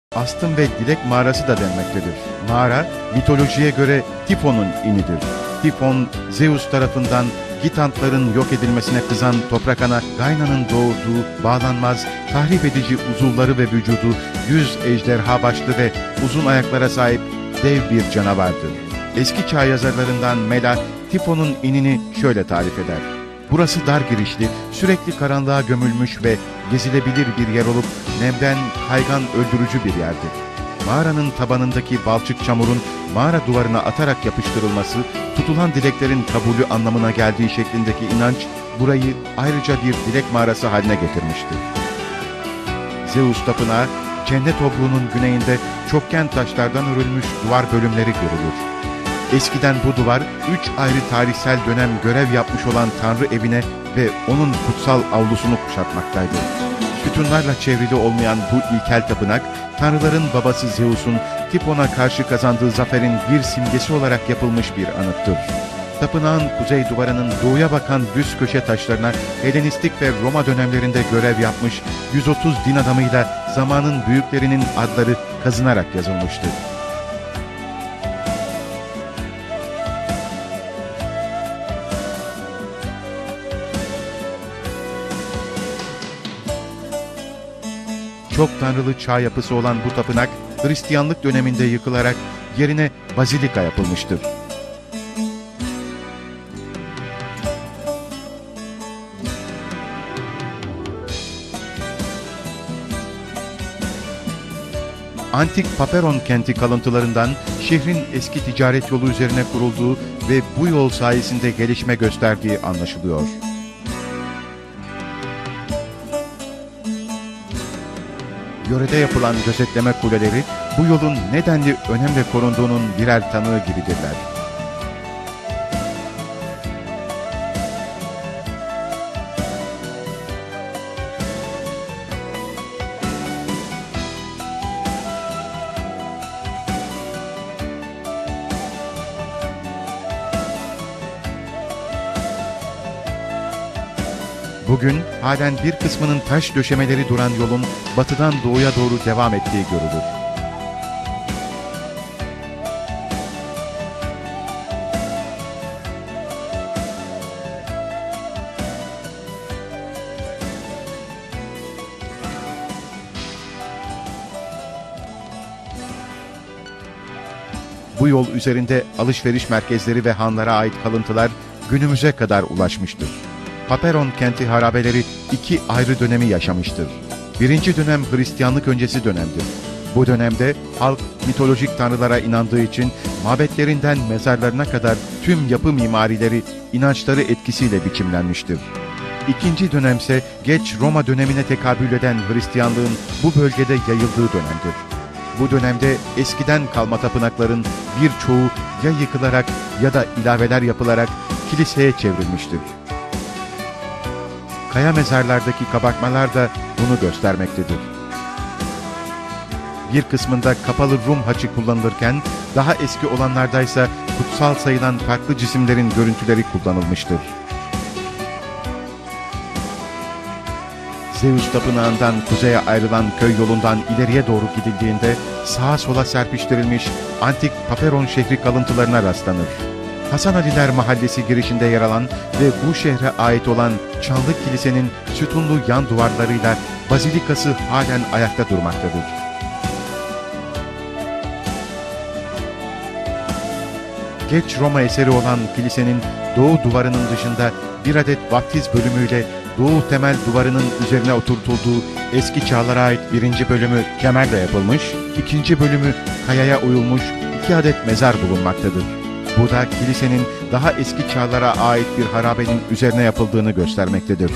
Astım ve Dilek mağarası da denmektedir. Mağara, mitolojiye göre Tifon'un inidir. Tifon, Zeus tarafından Gitantların yok edilmesine kızan toprak ana Gaina'nın doğurduğu bağlanmaz, tahrip edici uzuvları ve vücudu 100 ejderha başlı ve uzun ayaklara sahip dev bir canavardır. Eski çağ yazarlarından Mela, Tifon'un inini şöyle tarif eder. Burası dar girişli, sürekli karanlığa gömülmüş ve gezilebilir bir yer olup nemden kaygan öldürücü bir yerdir. Mağaranın tabanındaki balçık çamurun mağara duvarına atarak yapıştırılması, tutulan dileklerin kabulü anlamına geldiği şeklindeki inanç, burayı ayrıca bir dilek mağarası haline getirmiştir. Zeus tapınağı, cennet obruğunun güneyinde çokgen taşlardan örülmüş duvar bölümleri görülür. Eskiden bu duvar, 3 ayrı tarihsel dönem görev yapmış olan Tanrı evine ve onun kutsal avlusunu kuşatmaktaydı. Sütunlarla çevrili olmayan bu ilkel tapınak, tanrıların babası Zeus'un Tifon'a karşı kazandığı zaferin bir simgesi olarak yapılmış bir anıttır. Tapınağın kuzey duvarının doğuya bakan düz köşe taşlarına Helenistik ve Roma dönemlerinde görev yapmış 130 din adamıyla zamanın büyüklerinin adları kazınarak yazılmıştır. Çok tanrılı çağ yapısı olan bu tapınak, Hristiyanlık döneminde yıkılarak yerine bazilika yapılmıştır. Antik Paperon kenti kalıntılarından şehrin eski ticaret yolu üzerine kurulduğu ve bu yol sayesinde gelişme gösterdiği anlaşılıyor. Yörede yapılan gözetleme kuleleri bu yolun nedenli önemli korunduğunun birer tanığı gibidirler. Bugün halen bir kısmının taş döşemeleri duran yolun batıdan doğuya doğru devam ettiği görülür. Bu yol üzerinde alışveriş merkezleri ve hanlara ait kalıntılar günümüze kadar ulaşmıştır. Paperon kenti harabeleri 2 ayrı dönemi yaşamıştır. Birinci dönem Hristiyanlık öncesi dönemdir. Bu dönemde halk mitolojik tanrılara inandığı için mabetlerinden mezarlarına kadar tüm yapı mimarileri inançları etkisiyle biçimlenmiştir. İkinci dönemse geç Roma dönemine tekabül eden Hristiyanlığın bu bölgede yayıldığı dönemdir. Bu dönemde eskiden kalma tapınakların birçoğu ya yıkılarak ya da ilaveler yapılarak kiliseye çevrilmiştir. Kaya mezarlardaki kabartmalar da bunu göstermektedir. Bir kısmında kapalı Rum haçı kullanılırken, daha eski olanlardaysa kutsal sayılan farklı cisimlerin görüntüleri kullanılmıştır. Zeus tapınağından kuzeye ayrılan köy yolundan ileriye doğru gidildiğinde sağa sola serpiştirilmiş antik Paperon şehri kalıntılarına rastlanır. Hasan Aliler Mahallesi girişinde yer alan ve bu şehre ait olan Çanlı Kilisenin sütunlu yan duvarlarıyla bazilikası halen ayakta durmaktadır. Geç Roma eseri olan kilisenin doğu duvarının dışında bir adet vaftiz bölümüyle doğu temel duvarının üzerine oturtulduğu eski çağlara ait 1. bölümü kemerle yapılmış, 2. bölümü kayaya oyulmuş 2 adet mezar bulunmaktadır. Bu da kilisenin daha eski çağlara ait bir harabenin üzerine yapıldığını göstermektedir.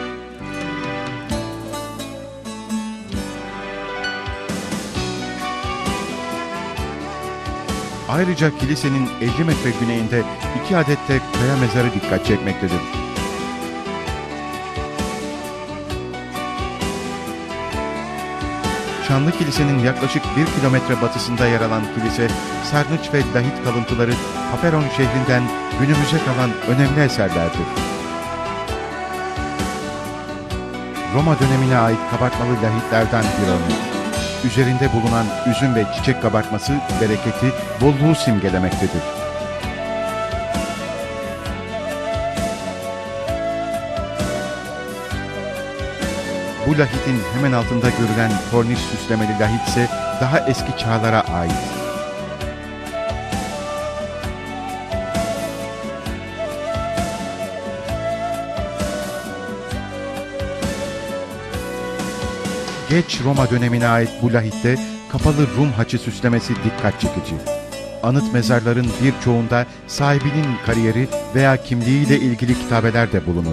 Ayrıca kilisenin 50 metre güneyinde 2 adet de kaya mezarı dikkat çekmektedir. Çanlı Kilise'nin yaklaşık 1 kilometre batısında yer alan kilise, sarnıç ve lahit kalıntıları Paperon şehrinden günümüze kalan önemli eserlerdir. Roma dönemine ait kabartmalı lahitlerden bir örnek. üzerinde bulunan üzüm ve çiçek kabartması bereketi, bolluğu simgelemektedir. Bu lahitin hemen altında görülen korniş süslemeli lahit ise daha eski çağlara ait. Geç Roma dönemine ait bu lahitte kapalı Rum haçı süslemesi dikkat çekici. Anıt mezarların birçoğunda sahibinin kariyeri veya kimliğiyle ilgili kitabeler de bulunur.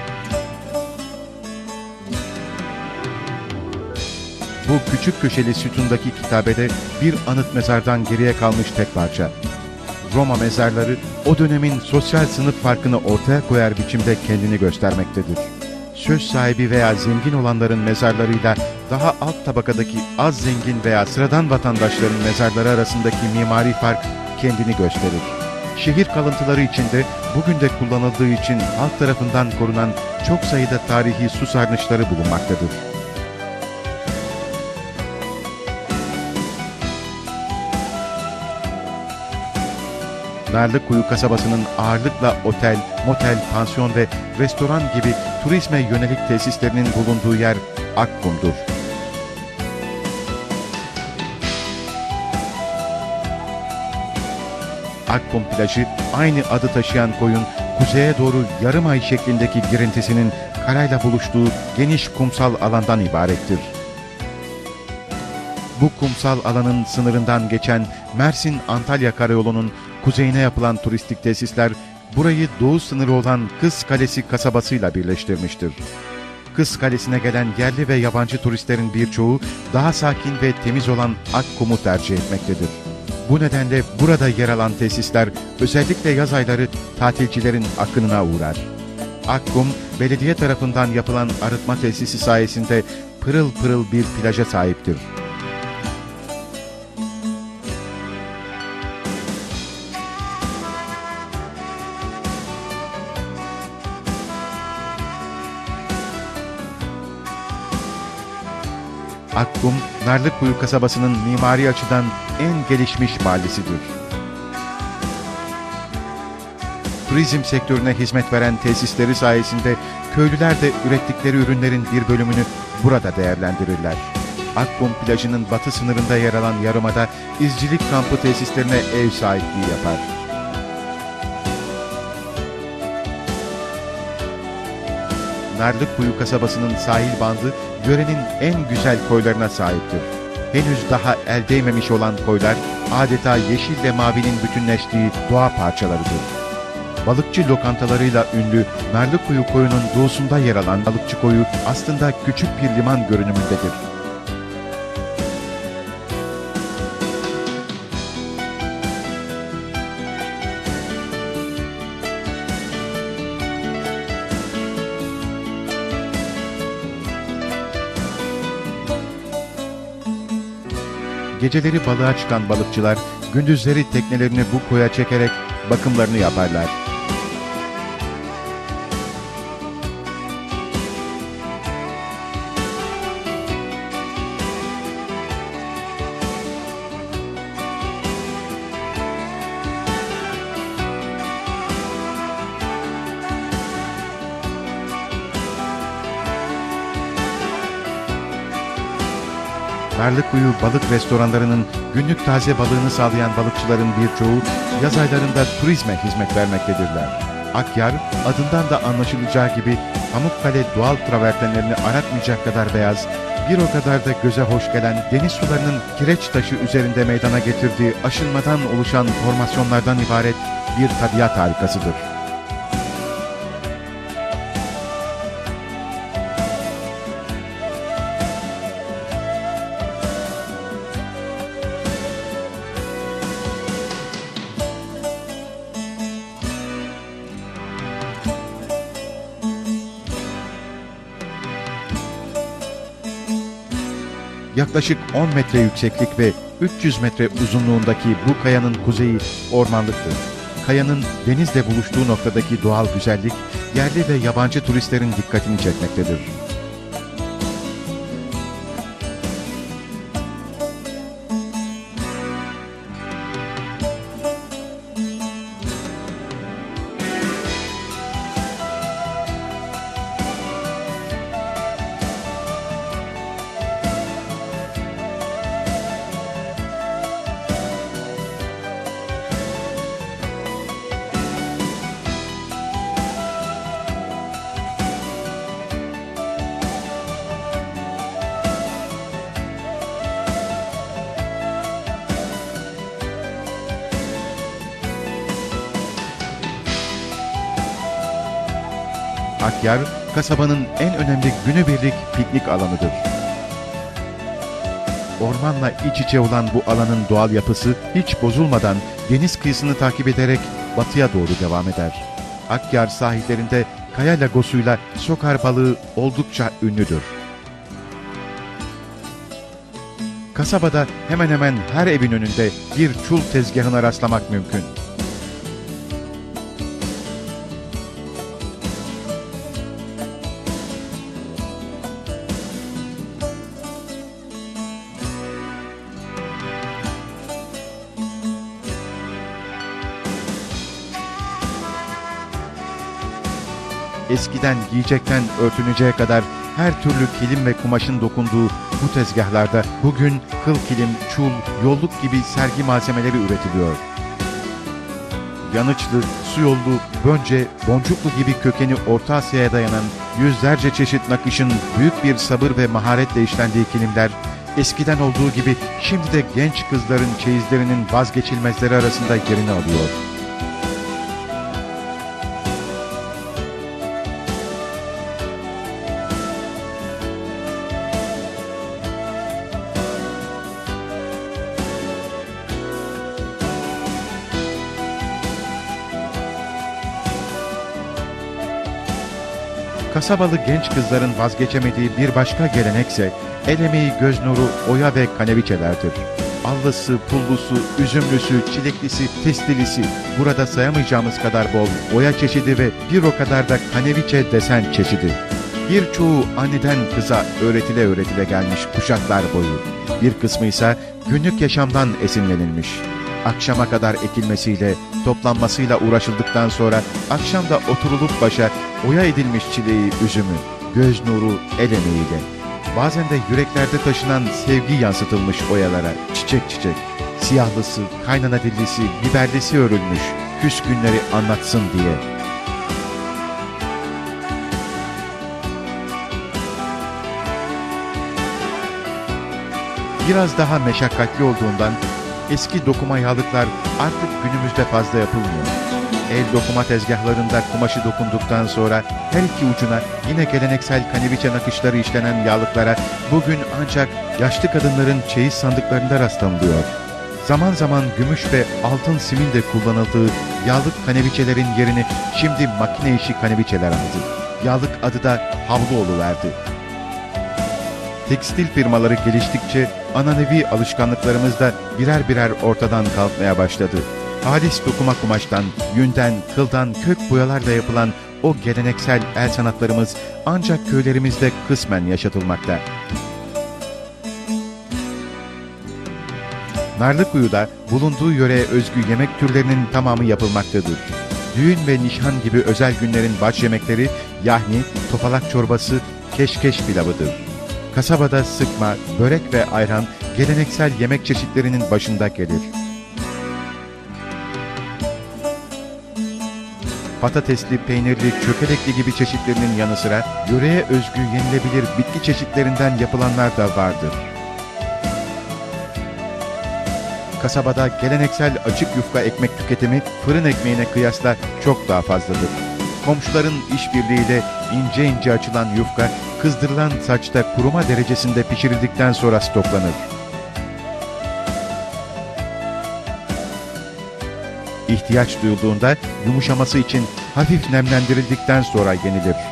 Bu küçük köşeli sütundaki kitabede bir anıt mezardan geriye kalmış tek parça. Roma mezarları o dönemin sosyal sınıf farkını ortaya koyar biçimde kendini göstermektedir. Söz sahibi veya zengin olanların mezarlarıyla daha alt tabakadaki az zengin veya sıradan vatandaşların mezarları arasındaki mimari fark kendini gösterir. Şehir kalıntıları içinde bugün de kullanıldığı için halk tarafından korunan çok sayıda tarihi su sarnıçları bulunmaktadır. Narlıkuyu kasabasının ağırlıkla otel, motel, pansiyon ve restoran gibi turizme yönelik tesislerinin bulunduğu yer Akkum'dur. Akkum plajı aynı adı taşıyan koyun kuzeye doğru yarım ay şeklindeki girintisinin karayla buluştuğu geniş kumsal alandan ibarettir. Bu kumsal alanın sınırından geçen Mersin-Antalya Karayolu'nun kuzeyine yapılan turistik tesisler burayı doğu sınırı olan Kız Kalesi kasabasıyla birleştirmiştir. Kız Kalesi'ne gelen yerli ve yabancı turistlerin birçoğu daha sakin ve temiz olan Akkum'u tercih etmektedir. Bu nedenle burada yer alan tesisler özellikle yaz ayları tatilcilerin akınına uğrar. Akkum, belediye tarafından yapılan arıtma tesisi sayesinde pırıl pırıl bir plaja sahiptir. Akkum, Narlıkuyu kasabasının mimari açıdan en gelişmiş mahallesidir. Turizm sektörüne hizmet veren tesisleri sayesinde köylüler de ürettikleri ürünlerin bir bölümünü burada değerlendirirler. Akkum plajının batı sınırında yer alan yarımada izcilik kampı tesislerine ev sahipliği yapar. Narlıkuyu kasabasının sahil bandı yörenin en güzel koylarına sahiptir. Henüz daha el değmemiş olan koylar adeta yeşil ve mavinin bütünleştiği doğa parçalarıdır. Balıkçı lokantalarıyla ünlü Narlıkuyu koyunun doğusunda yer alan balıkçı koyu aslında küçük bir liman görünümündedir. Geceleri balığa çıkan balıkçılar, gündüzleri teknelerini bu koya çekerek bakımlarını yaparlar. Narlıkuyu balık restoranlarının günlük taze balığını sağlayan balıkçıların birçoğu yaz aylarında turizme hizmet vermektedirler. Akyar, adından da anlaşılacağı gibi Pamukkale doğal travertenlerini aratmayacak kadar beyaz, bir o kadar da göze hoş gelen deniz sularının kireç taşı üzerinde meydana getirdiği aşınmadan oluşan formasyonlardan ibaret bir tabiat harikasıdır. Yaklaşık 10 metre yükseklik ve 300 metre uzunluğundaki bu kayanın kuzeyi ormanlıktır. Kayanın denizle buluştuğu noktadaki doğal güzellik, yerli ve yabancı turistlerin dikkatini çekmektedir. Akyar, kasabanın en önemli günübirlik piknik alanıdır. Ormanla iç içe olan bu alanın doğal yapısı hiç bozulmadan deniz kıyısını takip ederek batıya doğru devam eder. Akyar sahillerinde kaya lagosuyla sokar balığı oldukça ünlüdür. Kasabada hemen hemen her evin önünde bir çul tezgahına rastlamak mümkün. Eskiden giyecekten örtüneceğe kadar her türlü kilim ve kumaşın dokunduğu bu tezgahlarda bugün kıl kilim, çul, yolluk gibi sergi malzemeleri üretiliyor. Yanıçlı, su yollu, bönce, boncuklu gibi kökeni Orta Asya'ya dayanan yüzlerce çeşit nakışın büyük bir sabır ve maharetle işlendiği kilimler, eskiden olduğu gibi şimdi de genç kızların çeyizlerinin vazgeçilmezleri arasında yerini alıyor. Kasabalı genç kızların vazgeçemediği bir başka gelenekse el emeği, göz nuru, oya ve kaneviçelerdir. Allısı, pullusu, üzümlüsü, çileklisi, testilisi, burada sayamayacağımız kadar bol oya çeşidi ve bir o kadar da kaneviçe desen çeşidi. Birçoğu anneden kıza öğretile gelmiş kuşaklar boyu. Bir kısmı ise günlük yaşamdan esinlenilmiş. Akşama kadar ekilmesiyle, toplanmasıyla uğraşıldıktan sonra akşam da oturulup başa oya edilmiş çileği, üzümü, göz nuru, el emeğiyle. Bazen de yüreklerde taşınan sevgi yansıtılmış oyalara, çiçek çiçek. Siyahlısı, kaynana dillisi, biberlisi örülmüş, küs günleri anlatsın diye. Biraz daha meşakkatli olduğundan eski dokuma yağlıklar artık günümüzde fazla yapılmıyor. El dokuma tezgahlarında kumaşı dokunduktan sonra her iki ucuna yine geleneksel kaneviçe nakışları işlenen yağlıklara bugün ancak yaşlı kadınların çeyiz sandıklarında rastlanılıyor. Zaman zaman gümüş ve altın simin de kullanıldığı yağlık kaneviçelerin yerini şimdi makine işi kaneviçeler aldı. Yağlık adı da havlu oluverdi. Tekstil firmaları geliştikçe ananevi alışkanlıklarımız da birer birer ortadan kalkmaya başladı. Halis dokuma kumaştan, yünden, kıldan, kök boyalarla yapılan o geleneksel el sanatlarımız ancak köylerimizde kısmen yaşatılmakta. Narlıkuyu'da bulunduğu yöreye özgü yemek türlerinin tamamı yapılmaktadır. Düğün ve nişan gibi özel günlerin baş yemekleri yahni, topalak çorbası, keşkeş pilavıdır. Kasabada sıkma, börek ve ayran geleneksel yemek çeşitlerinin başında gelir. Patatesli, peynirli, çökelekli gibi çeşitlerinin yanı sıra yöreye özgü yenilebilir bitki çeşitlerinden yapılanlar da vardır. Kasabada geleneksel açık yufka ekmek tüketimi fırın ekmeğine kıyasla çok daha fazladır. Komşuların işbirliğiyle ince ince açılan yufka, kızdırılan saçta kuruma derecesinde pişirildikten sonra stoklanır. İhtiyaç duyulduğunda yumuşaması için hafif nemlendirildikten sonra yenilir.